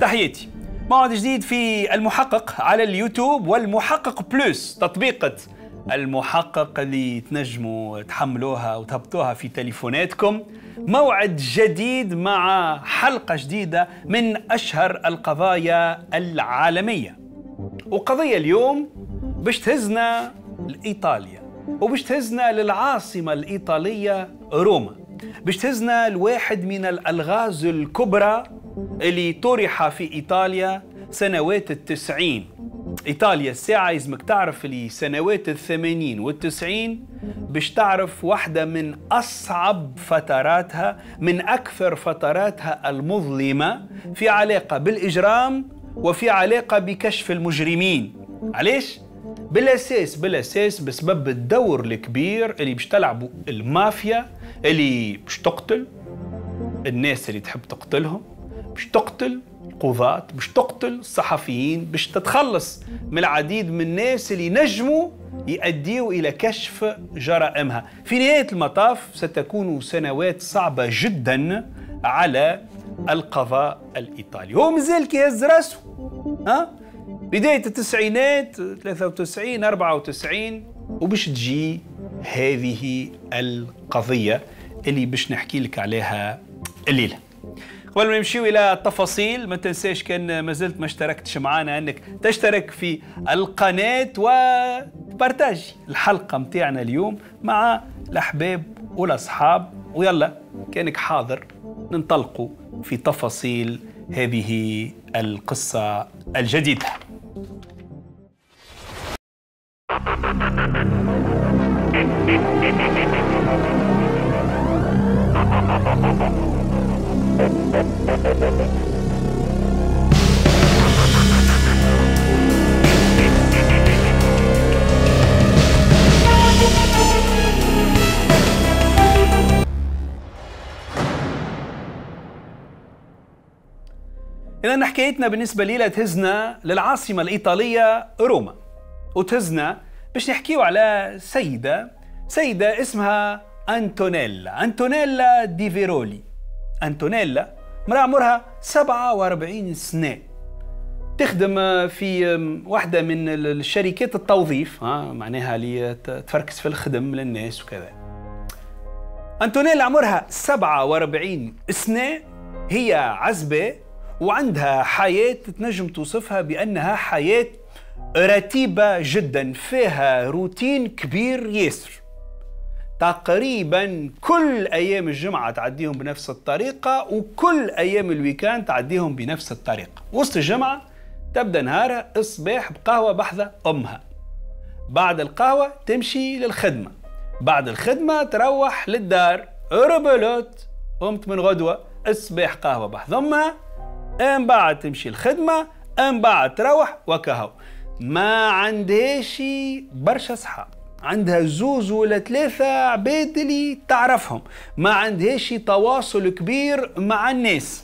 تحياتي. موعد جديد في المحقق على اليوتيوب والمحقق بلس، تطبيقة المحقق اللي تنجموا تحملوها وتهبطوها في تليفوناتكم. موعد جديد مع حلقة جديدة من أشهر القضايا العالمية. وقضية اليوم باش تهزنا لإيطاليا، وباش تهزنا للعاصمة الإيطالية روما، باش تهزنا لواحد من الألغاز الكبرى اللي طرح في إيطاليا سنوات التسعين. إيطاليا الساعة يزمك تعرف اللي سنوات الثمانين والتسعين باش تعرف واحدة من أصعب فتراتها، من أكثر فتراتها المظلمة في علاقة بالإجرام وفي علاقة بكشف المجرمين. علاش؟ بالأساس بسبب الدور الكبير اللي باش تلعبوا المافيا، اللي باش تقتل الناس اللي تحب تقتلهم، باش تقتل القضاة، باش تقتل الصحفيين، باش تتخلص من العديد من الناس اللي نجموا يؤديوا إلى كشف جرائمها. في نهاية المطاف ستكون سنوات صعبة جدا على القضاء الإيطالي. هو مازال كيهز راسه، بداية التسعينات 93 94 وباش تجي هذه القضية اللي باش نحكي لك عليها الليلة. قبل ما نمشيو إلى التفاصيل، ما تنساش كان ما زلت ما اشتركتش معنا أنك تشترك في القناة وبارتاجي الحلقة متاعنا اليوم مع الأحباب والأصحاب. ويلا كانك حاضر ننطلقوا في تفاصيل هذه القصة الجديدة. إذن حكايتنا بالنسبة لي تهزنا للعاصمة الإيطالية روما، وتهزنا باش نحكيو على سيدة اسمها أنتونيلا دي فيرولي. أنتونيلا مرأة عمرها 47 سنة، تخدم في واحدة من الشركات التوظيف، معناها اللي تفركس في الخدم للناس وكذا. أنتونيلا عمرها 47 سنة، هي عزبة وعندها حياة تنجم توصفها بأنها حياة رتيبة جدا، فيها روتين كبير ياسر. تقريبا كل أيام الجمعة تعديهم بنفس الطريقة، وكل أيام الويكاند تعديهم بنفس الطريقة. وسط الجمعة تبدأ نهارها الصباح بقهوة بحذا أمها، بعد القهوة تمشي للخدمة، بعد الخدمة تروح للدار ربلوت، قمت من غدوة الصباح قهوة بحذا أمها، من بعد تمشي الخدمة، من بعد تروح وكهو. ما عندهاش برشا صحاب، عندها زوز ولا 3 عباد اللي تعرفهم، ما عندهاش تواصل كبير مع الناس.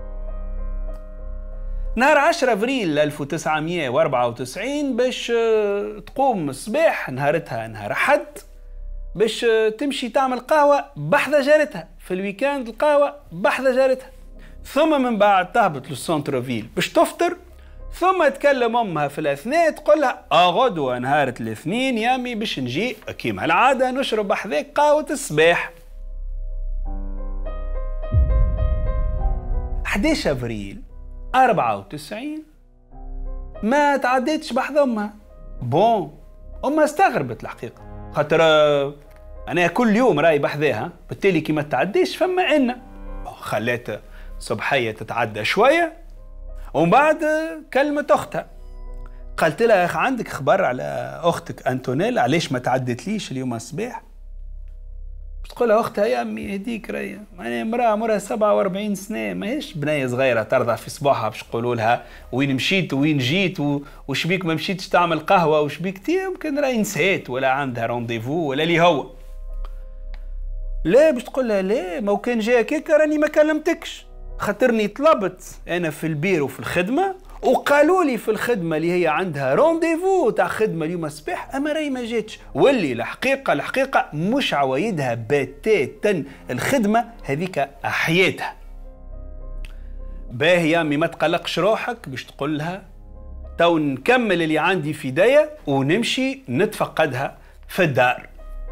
نهار 10 افريل 1994 باش تقوم الصباح نهارتها نهار حد، باش تمشي تعمل قهوة بحذا جارتها، في الويكاند القهوة بحذا جارتها، ثم من بعد تهبط للسنتر فيل باش تفطر، ثم تكلم امها في الاثناء تقول لها غدوه نهار الاثنين يامي باش نجي كيما العاده نشرب بحذاك قهوه الصباح. 11 افريل 94 ما تعديتش بحذا امها. امها استغربت الحقيقه، خاطر انا كل يوم راي بحذاها، بالتالي كي ما تعديش فما ان خلات صبحيه تتعدى شويه، ومن بعد كلمة أختها قالت لها يا أخي عندك خبر على أختك أنتونيلا، علاش ما تعدتليش اليوم الصباح؟ بتقول لها أختها يا أمي هديك راهي يعني امرأة عمرها 47 سنة، ماهيش بنية صغيرة ترضع في صباحها باش يقولوا لها وين مشيت وين جيت وشبيك ما مشيتش تعمل قهوة وشبيك يمكن راهي نسيت ولا عندها رونديفو ولا لي هو. لا باش تقول لها لا، ما كان جاك هيك راني ما كلمتكش، خاطرني طلبت انا في البيرو في الخدمه وقالوا لي في الخدمه اللي هي عندها رونديفو تاع خدمه اليوم الصباح، اما راهي ما جاتش. واللي الحقيقه مش عوايدها بتاتا، الخدمه هذيك حياتها. باهي يا امي ما تقلقش روحك باش تقول لها تو نكمل اللي عندي في يديا ونمشي نتفقدها في الدار.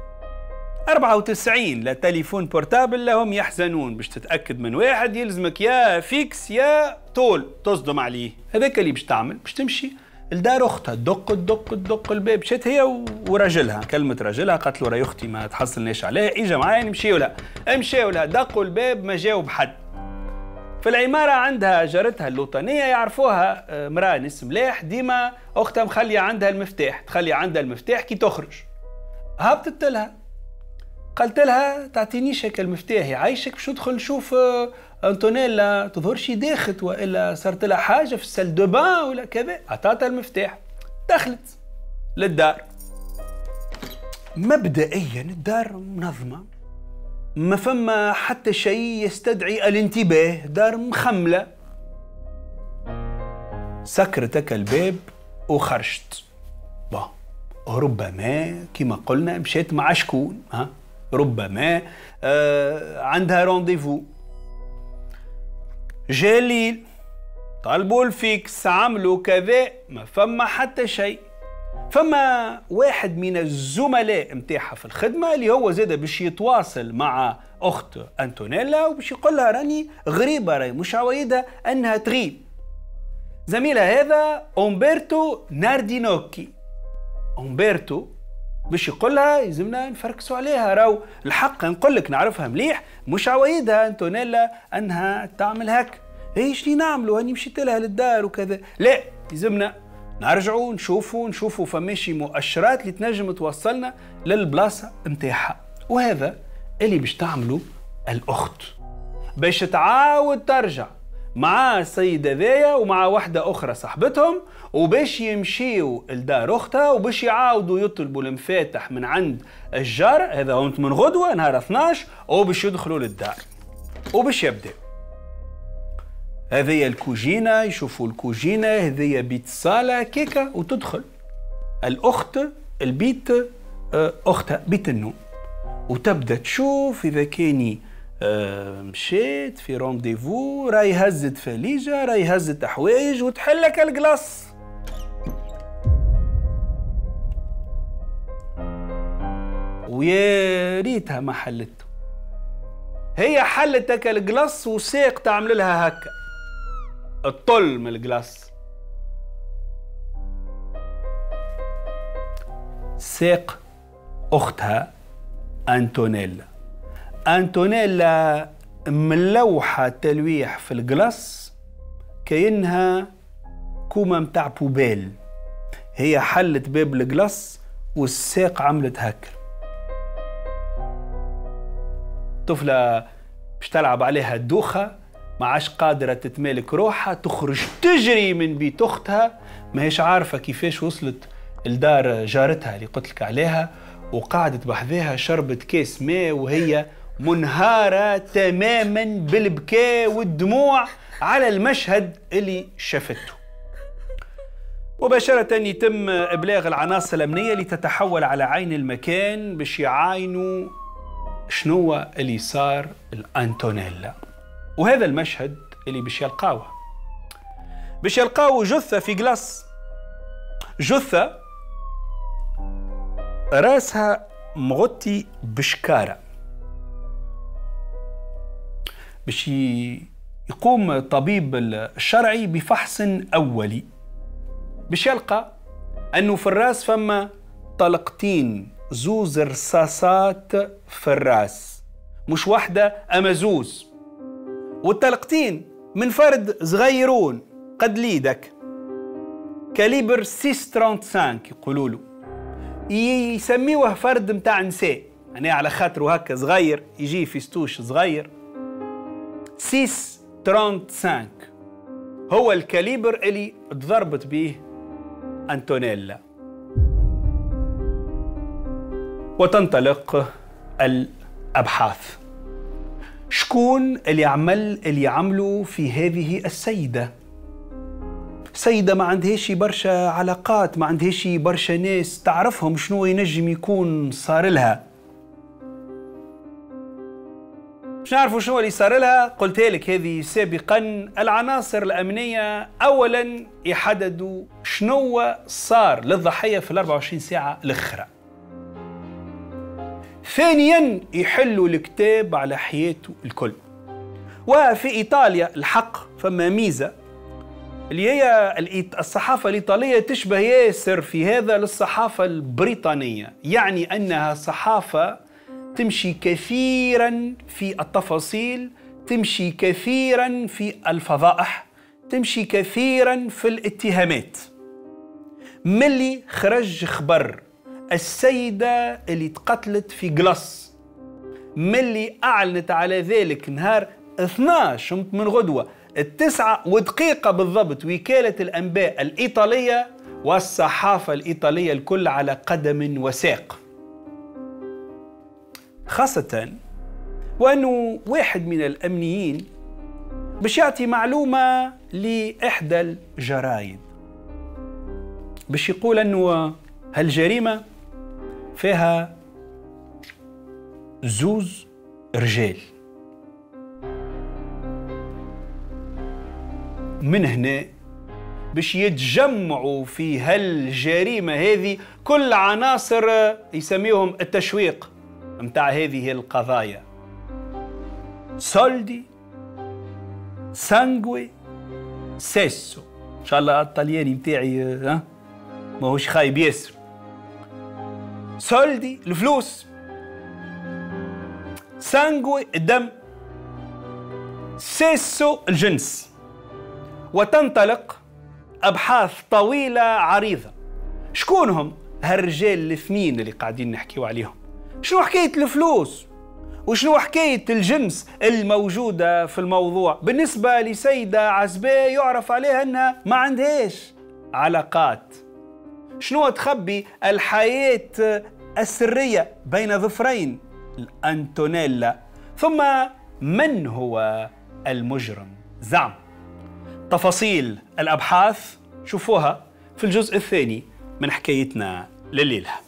94 لا تليفون بورتابل لهم يحزنون. باش تتأكد من واحد يلزمك يا فيكس يا طول تصدم عليه. هذاك اللي باش تعمل باش تمشي لدار اختها، دق الباب. مشات هي وراجلها، كلمة راجلها قالت له راهي اختي ما تحصلناش عليها، اجا معايا نمشيو لها. دقوا الباب ما جاوب بحد. في العمارة عندها جارتها اللوطانية يعرفوها مرأة ناس ملاح، ديما اختها مخلية عندها المفتاح، تخلي عندها المفتاح كي تخرج. هبطت لها قالت لها تعطينيش هيك المفتاح يعيشك باش ندخل نشوف انطونيلا تظهرش داخت والا صارت لها حاجه في السال دو بان ولا كذا. عطاتها المفتاح دخلت للدار. مبدئيا الدار منظمه، ما فما حتى شيء يستدعي الانتباه، دار مخمله. سكرتك الباب وخرجت. ربما كما قلنا مشيت مع شكون، ربما عندها رونديفو. جا الليل طلبوا الفيكس عملوا كذا، ما فما حتى شيء. فما واحد من الزملاء متاعها في الخدمة اللي هو زاد باش يتواصل مع أخت أنتونيلا وباش يقول لها راني غريبة، راهي مش عوايدها أنها تغيب. زميلها هذا أمبرتو ناردينوكي. أمبرتو باش يقول لها يلزمنا نفركسوا عليها، راهو الحق نقول لك نعرفها مليح، مش عوايدها أنتونيلا أنها تعمل هك. ايش نعملوا؟ هاني مشيت لها للدار وكذا. لا، يلزمنا نرجعوا نشوفوا فماشي مؤشرات اللي تنجم توصلنا للبلاصه نتاعها. وهذا اللي باش تعملوا الأخت باش تعاود ترجع مع السيدة ذايا ومع واحدة أخرى صاحبتهم، وباش يمشيوا لدار أختها وباش يعاودوا يطلبوا المفاتح من عند الجار. هذا هونت من غدوة نهار 12 وباش يدخلوا للدار وباش يبدأ. هذه الكوجينة، يشوفوا الكوجينة هذه بيت الصالة كيكا، وتدخل الأخت البيت أختها بيت النوم، وتبدأ تشوف إذا كاني مشيت في رونديفو، راهي هزت فليجة، راهي هزت حوايج وتحلك القلاص. ويا ريتها ما حلته، هي حلتك القلاص وساق تعمل لها هكا الطل من القلاص. ساق أختها أنتونيلا ملوحة تلويح في القلاص كأنها كومة متاع بوبال. هي حلت باب القلاص والساق عملت هكا. طفلة باش تلعب عليها الدوخة، ما عادش قادرة تتمالك روحها، تخرج تجري من بيت أختها، ما هيش عارفة كيفاش وصلت لدار جارتها اللي قلت لك عليها، وقعدت بحذاها شربت كاس ماء وهي منهارة تماما بالبكاء والدموع على المشهد اللي شافته. مباشرة يتم إبلاغ العناصر الأمنية لتتحول على عين المكان باش يعاينوا شنو اللي صار لأنتونيلا. وهذا المشهد اللي باش يلقاوه جثة في قلاص، جثة راسها مغطي بشكارة. باش يقوم الطبيب الشرعي بفحص أولي باش يلقى أنه في الراس فما طلقتين، زوز رصاصات في الراس، مش واحدة أما زوز، والطلقتين من فرد صغيرون قد ليدك، كاليبر 635 يقولوا له، يسميوه فرد متاع نساء، يعني على خاطره هكا صغير يجي في ستوش صغير. 635 هو الكاليبر اللي تضربت به أنتونيلا. وتنطلق الأبحاث. شكون اللي عملوا في هذه السيدة؟ سيدة ما عندهاش برشا علاقات، ما عندهاش برشا ناس تعرفهم، شنو ينجم يكون صار لها. باش نعرفوا شنو اللي صار لها قلتها لك هذه سابقا. العناصر الأمنية أولا يحددوا شنو صار للضحية في 24 ساعة الأخرى. ثانيا يحلوا الكتاب على حياته الكل. وفي إيطاليا الحق فما ميزة اللي هي الصحافة الإيطالية تشبه ياسر في هذا للصحافة البريطانية، يعني أنها صحافة تمشي كثيرا في التفاصيل، تمشي كثيرا في الفضائح، تمشي كثيرا في الاتهامات. ملي خرج خبر السيدة اللي تقتلت في قلص، ملي أعلنت على ذلك نهار 12 من غدوة 9:01 بالضبط وكالة الأنباء الإيطالية والصحافة الإيطالية الكل على قدم وساق، خاصة وأنه واحد من الأمنيين باش يعطي معلومة لإحدى الجرايد باش يقول أنه هالجريمة فيها زوز رجال. من هنا باش يتجمعوا في هالجريمة هذه كل عناصر يسميهم التشويق متاع هذه القضايا. سولدي، سانغوي، سيسو. ان شاء الله الطلياني متاعي ماهوش خايب ياسر. سولدي الفلوس، سانغوي الدم، سيسو الجنس. وتنطلق أبحاث طويلة عريضة. شكونهم هالرجال الاثنين اللي قاعدين نحكيو عليهم؟ شنو حكاية الفلوس؟ وشنو حكاية الجنس الموجودة في الموضوع؟ بالنسبة لسيدة عزباء يعرف عليها أنها ما عندهاش علاقات. شنو تخبي الحياة السرية بين ظفرين الأنتونيلا؟ ثم من هو المجرم؟ زعم تفاصيل الأبحاث شوفوها في الجزء الثاني من حكايتنا لليلة.